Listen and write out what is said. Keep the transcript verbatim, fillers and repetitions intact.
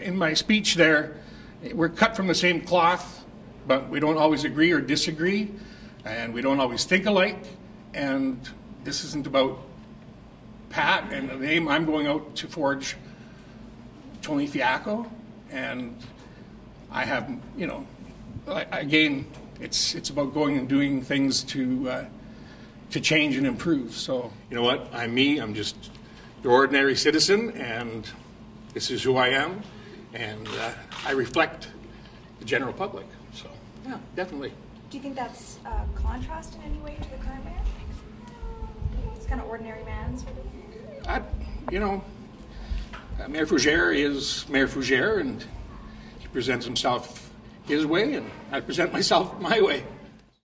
in my speech there, we're cut from the same cloth, but we don't always agree or disagree, and we don't always think alike. And this isn't about Pat and the name. I'm going out to forge Tony Fiacco, and I have, you know, again, it's it's about going and doing things to uh, to change and improve. So, you know what? I'm me. I'm just your ordinary citizen, and this is who I am, and uh, I reflect the general public. So, yeah, definitely. Do you think that's a contrast in any way to the current mayor? It's kind of ordinary man, sort of. I, you know, uh, Mayor Fougere is Mayor Fougere, and he presents himself his way, and I present myself my way.